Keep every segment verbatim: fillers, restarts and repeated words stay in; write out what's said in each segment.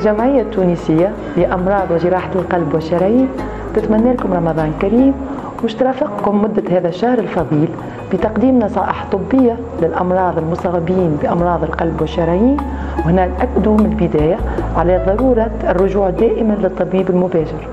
الجمعية التونسية لأمراض وجراحة القلب والشرايين تتمنى لكم رمضان كريم، وش ترافقكم مدة هذا الشهر الفضيل بتقديم نصائح طبية للأمراض المصابين بأمراض القلب والشرايين. وهنا نأكدوا من البداية على ضرورة الرجوع دائما للطبيب المباشر.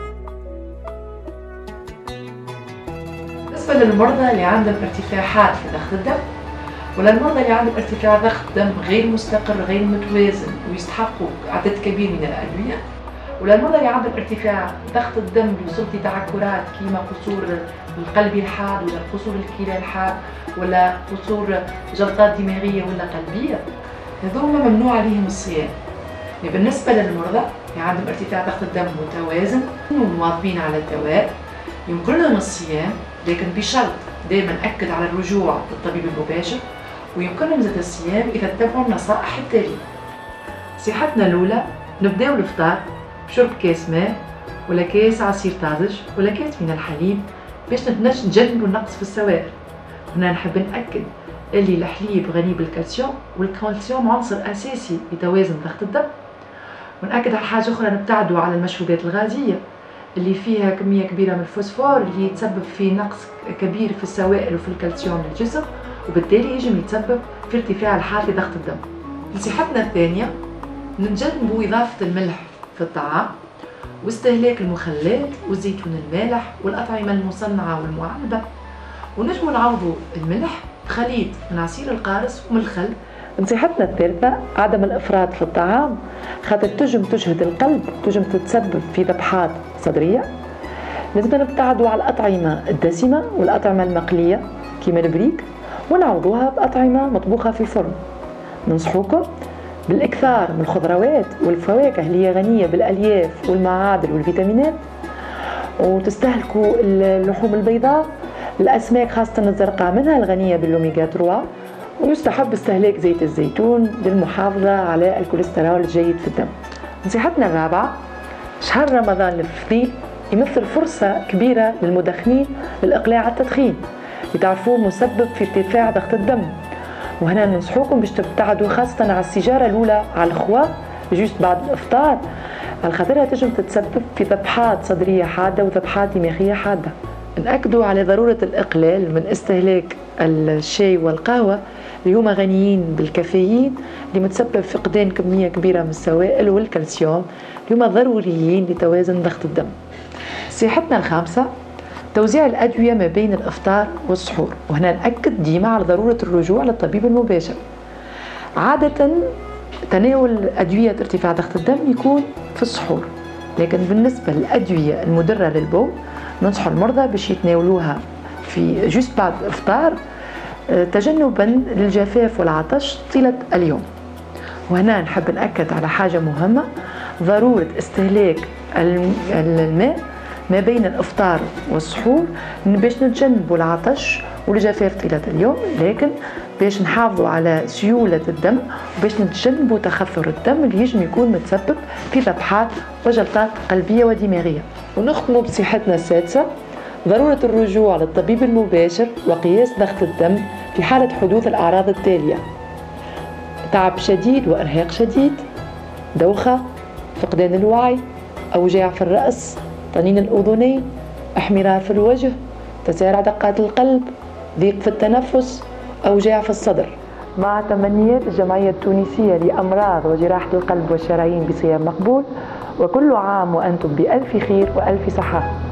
بالنسبة للمرضى اللي عندهم ارتفاعات في ضغط الدم، وللمرضى اللي عندهم ارتفاع ضغط دم غير مستقر غير متوازن ويستحقوا عدد كبير من الأدوية، وللمرضى اللي عندهم ارتفاع ضغط الدم بوصول لتعكرات كيما قصور القلبي الحاد ولا قصور الكلى الحاد ولا قصور جلطات دماغية ولا قلبية، هذوما ممنوع عليهم الصيام. بالنسبة للمرضى اللي عندهم ارتفاع ضغط الدم متوازن ومواظبين على الدواء يمكن لهم الصيام، لكن بشرط دائما أكد على الرجوع للطبيب المباشر، ويمكن لهم زاد الصيام إذا اتبعوا النصائح التالية. نصيحتنا الأولى نبداو الإفطار بشرب كاس ماء ولا كاس عصير طازج ولا كاس من الحليب باش نتجنبوا النقص في السوائل. هنا نحب نأكد اللي الحليب غني بالكالسيوم، والكالسيوم عنصر أساسي لتوازن ضغط الدم. ونأكد على حاجة أخرى، نبتعدوا على المشروبات الغازية اللي فيها كمية كبيرة من الفوسفور اللي يتسبب في نقص كبير في السوائل وفي الكالسيوم للجسم، وبالتالي يجب يتسبب في ارتفاع الحاد لضغط الدم. نصيحتنا الثانية نتجنبوا إضافة الملح في الطعام واستهلاك المخلات والزيتون المالح والأطعمة المصنعة والمعلبة، ونجموا نعوضوا الملح بخليط من عصير القارص ومن الخل. نصيحتنا الثالثة عدم الإفراط في الطعام، خاطر تجم تجهد القلب، تجم تتسبب في ذبحات صدرية. لازم نبتعدوا على الأطعمة الدسمة والأطعمة المقلية كيما البريك، ونعوضوها بأطعمة مطبوخة في الفرن. ننصحوكم بالإكثار من الخضروات والفواكه اللي هي غنية بالألياف والمعادن والفيتامينات، وتستهلكوا اللحوم البيضاء، الأسماك خاصة الزرقاء منها الغنية بالأوميغا ثلاثة، ويستحب استهلاك زيت الزيتون للمحافظة على الكوليسترول الجيد في الدم. نصيحتنا الرابعة، شهر رمضان الفضيل يمثل فرصة كبيرة للمدخنين للإقلاع على التدخين، لتعرفوه مسبب في ارتفاع ضغط الدم. وهنا ننصحوكم باش تبتعدوا خاصة على السيجارة الأولى على الخوا جوست بعد الإفطار، على خاطرها تجم تتسبب في ذبحات صدرية حادة وذبحات دماغية حادة. نأكدوا على ضرورة الإقلال من استهلاك الشاي والقهوة اللي هما غنيين بالكافيين، اللي متسبب في فقدان كمية كبيرة من السوائل والكالسيوم اللي هما ضروريين لتوازن ضغط الدم. نصيحتنا الخامسة توزيع الأدوية ما بين الإفطار والسحور، وهنا نأكد ديما على ضرورة الرجوع للطبيب المباشر. عادة تناول أدوية ارتفاع ضغط الدم يكون في السحور، لكن بالنسبة للأدوية المدرة للبول ننصح المرضى باش يتناولوها في جوست بعد الإفطار تجنبا للجفاف والعطش طيلة اليوم. وهنا نحب نأكد على حاجة مهمة، ضرورة استهلاك الماء ما بين الإفطار والسحور باش نتجنبوا العطش والجفاف طيلة اليوم، لكن باش نحافظوا على سيولة الدم وباش نتجنبوا تخثر الدم اللي يجم يكون متسبب في ذبحات وجلطات قلبية ودماغية. ونختموا بصيحتنا السادسة، ضرورة الرجوع للطبيب المباشر وقياس ضغط الدم في حالة حدوث الأعراض التالية: تعب شديد وإرهاق شديد، دوخة، فقدان الوعي، أوجاع في الرأس، طنين الأذنين، احمرار في الوجه، تسارع دقات القلب، ضيق في التنفس، أوجاع في الصدر. مع تمنيات الجمعية التونسية لأمراض وجراحة القلب والشرايين بصيام مقبول، وكل عام وأنتم بألف خير وألف صحة.